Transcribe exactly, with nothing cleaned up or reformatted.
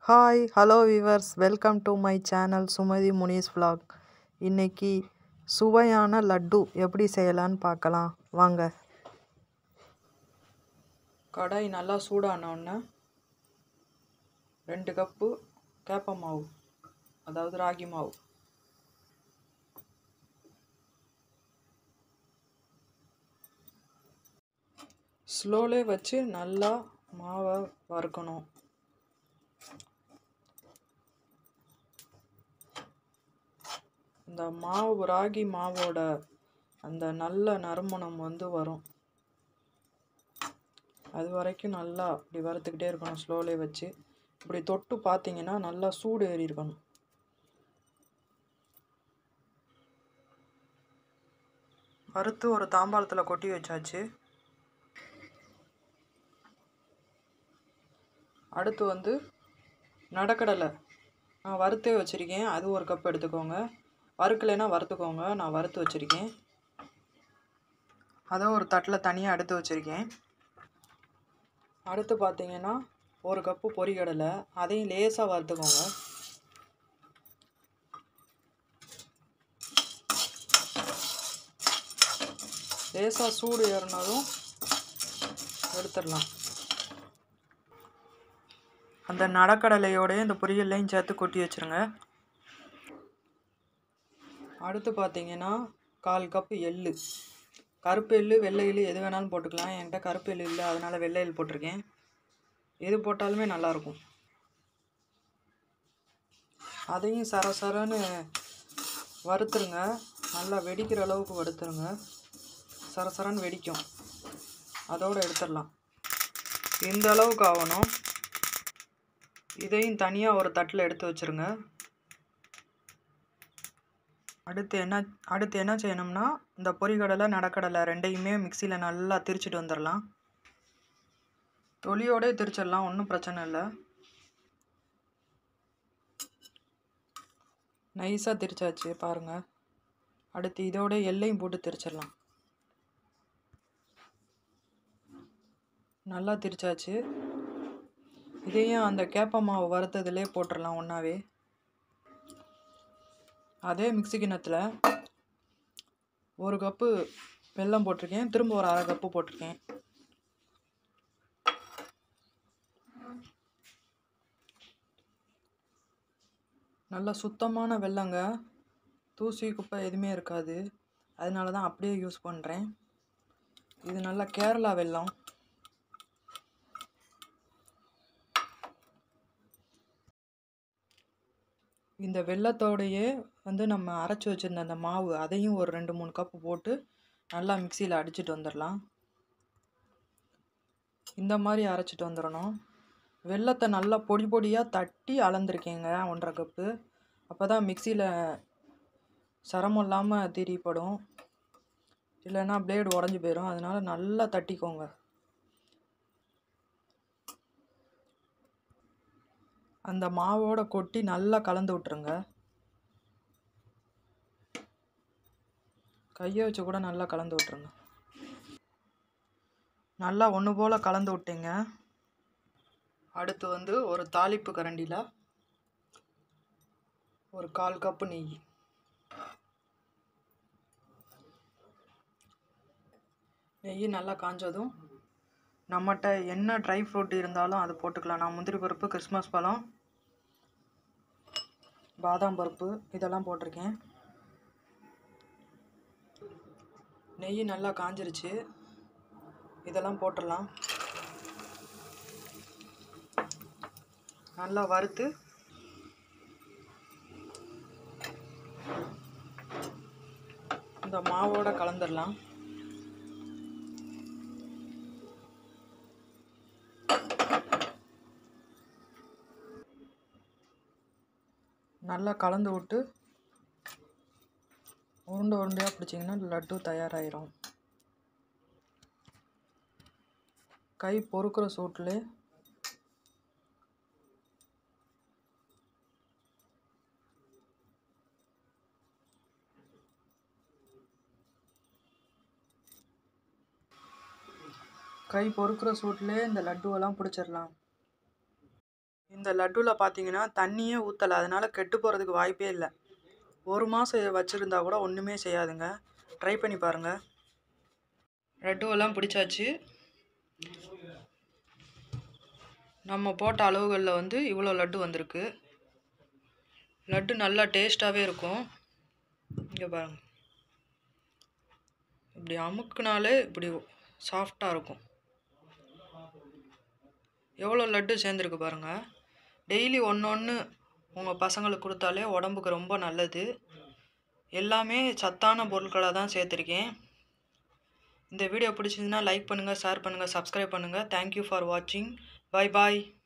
Hi hello viewers welcome to my channel Sumathi Munis vlog. இன்னைக்கு சுவையான லட்டு எப்படி செய்யலான்னு பார்க்கலாம் வாங்க. கடாய் நல்லா சூடானோடனே ரெண்டு கப்பு கேப்ப மாவு, அதாவது ராகி மாவு, ஸ்லோலே வச்சு நல்லா மாவை வறுக்கணும். இந்த மாவு ராகி மாவோட அந்த நல்ல நறுமணம் வந்து வரும். அது வரைக்கும் நல்லா இப்படி வறுத்துக்கிட்டே இருக்கணும் ஸ்லோலே வச்சு. இப்படி தொட்டு பார்த்தீங்கன்னா நல்லா சூடு ஏறி இருக்கணும். வறுத்து ஒரு தாம்பாளத்தில் கொட்டி வச்சாச்சு. அடுத்து வந்து நடக்கடலை நான் வறுத்தே வச்சுருக்கேன், அது ஒரு கப் எடுத்துக்கோங்க. வறுக்கலைன்னா வறுத்துக்கோங்க, நான் வறுத்து வச்சுருக்கேன். அதை ஒரு தட்டில் தனியாக எடுத்து வச்சுருக்கேன். அடுத்து பார்த்தீங்கன்னா ஒரு கப்பு பொரிகடலை, அதையும் லேசாக வறுத்துக்கோங்க. லேசாக சூடு ஏறினதும் எடுத்துடலாம். அந்த நடக்கடலையோடய இந்த பொரியல்லையும் சேர்த்து கொட்டி வச்சுருங்க. அடுத்து பார்த்தீங்கன்னா கால் கப்பு எள்ளு, கருப்பு எள்ளு வெள்ளை எள்ளு எது வேணாலும் போட்டுக்கலாம். என்கிட்ட கருப்பு எள்ளு இல்லை, அதனால் வெள்ளை எள்ளு போட்டிருக்கேன். எது போட்டாலுமே நல்லாயிருக்கும். அதையும் சர சரன்னு வறுத்துருங்க. நல்லா வெடிக்கிற அளவுக்கு வறுத்துருங்க. சரசரன்னு வெடிக்கும். அதோடு எடுத்துடலாம். இந்த அளவுக்கு ஆகணும். இதையும் தனியாக ஒரு தட்டில் எடுத்து வச்சுருங்க. அடுத்து என்ன அடுத்து என்ன செய்யணும்னா இந்த பொரிகடலை நடக்கடலை ரெண்டையுமே மிக்சியில் நல்லா திரிச்சிட்டு வந்துடலாம். தொலியோடே திரிச்சிடலாம், ஒன்றும் பிரச்சனை இல்லை. நைஸாக திரிச்சாச்சு பாருங்கள். அடுத்து இதோட எல்லையும் போட்டு திரிச்சிடலாம். நல்லா திரிச்சாச்சு. இதையும் அந்த கேப்ப மாவு வறுத்ததுலேயே போட்டுடலாம் ஒன்றாவே. அதே மிக்சி கிண்ணத்தில் ஒரு கப்பு வெல்லம் போட்டிருக்கேன், திரும்ப ஒரு அரை கப்பு போட்டிருக்கேன். நல்ல சுத்தமான வெல்லங்க, தூசி குப்பை எதுவுமே இருக்காது. அதனால தான் அப்படியே யூஸ் பண்ணுறேன். இது நல்லா கேரளா வெல்லம். இந்த வெல்லத்தோடையே வந்து நம்ம அரைச்சி வச்சுருந்த அந்த மாவு, அதையும் ஒரு ரெண்டு மூணு கப்பு போட்டு நல்லா மிக்சியில் அடிச்சுட்டு வந்துடலாம். இந்த மாதிரி அரைச்சிட்டு வந்துடணும். வெல்லத்தை நல்லா பொடி பொடியாக தட்டி அளந்துருக்கேங்க, ஒன்றரை கப்பு. அப்போ தான் மிக்சியில் சிரமம் இல்லாமல் திரிப்படும், இல்லைன்னா பிளேடு உடஞ்சி போயிடும். அதனால் நல்லா தட்டிக்கோங்க. அந்த மாவோட கொட்டி நல்லா கலந்து விட்டுருங்க. கையை வச்சு கூட நல்லா கலந்து விட்டுருங்க. நல்லா ஒன்று போல் கலந்து விட்டீங்க. அடுத்து வந்து ஒரு தாளிப்பு கரண்டியில் ஒரு கால் கப்பு நெய், நெய் நல்லா காஞ்சதும் நம்மகிட்ட என்ன ட்ரை ஃப்ரூட் இருந்தாலும் அது போட்டுக்கலாம். நான் முந்திரி பருப்பு, கிறிஸ்மஸ் பழம், பாதாம் பருப்பு இதெல்லாம் போட்டிருக்கேன். நெய் நல்லா காஞ்சிருச்சு, இதெல்லாம் போட்டுடலாம். நல்லா வறுத்து இந்த மாவோட கலந்துடலாம். நல்லா கலந்து விட்டு உருண்டை உருண்டையாக பிடிச்சிங்கன்னா லட்டு தயாராகிடும். கை பொறுக்கிற சூட்டில் கை பொறுக்கிற சூட்டிலே இந்த லட்டுவெல்லாம் பிடிச்சிடலாம். இந்த லட்டுவில் பார்த்தீங்கன்னா தண்ணியே ஊற்றலை, அதனால் கெட்டு போகிறதுக்கு வாய்ப்பே இல்லை. ஒரு மாதம் வச்சுருந்தா கூட ஒன்றுமே செய்யாதுங்க. ட்ரை பண்ணி பாருங்கள். லட்டுவெல்லாம் பிடிச்சாச்சு. நம்ம போட்ட அளவுகளில் வந்து இவ்வளோ லட்டு வந்திருக்கு. லட்டு நல்லா டேஸ்ட்டாகவே இருக்கும். இங்கே பாருங்கள், இப்படி அமுக்குனாலே இப்படி சாஃப்டாக இருக்கும். எவ்வளோ லட்டு சேர்ந்துருக்கு பாருங்கள். டெய்லி ஒன்று ஒன்று உங்கள் பசங்களுக்கு கொடுத்தாலே உடம்புக்கு ரொம்ப நல்லது. எல்லாமே சத்தான பொருட்களாக தான் சேர்த்துருக்கேன். இந்த வீடியோ பிடிச்சிருந்துன்னா லைக் பண்ணுங்கள், ஷேர் பண்ணுங்கள், சப்ஸ்கிரைப் பண்ணுங்கள். தேங்க்யூ ஃபார் வாட்சிங். பாய் பாய்.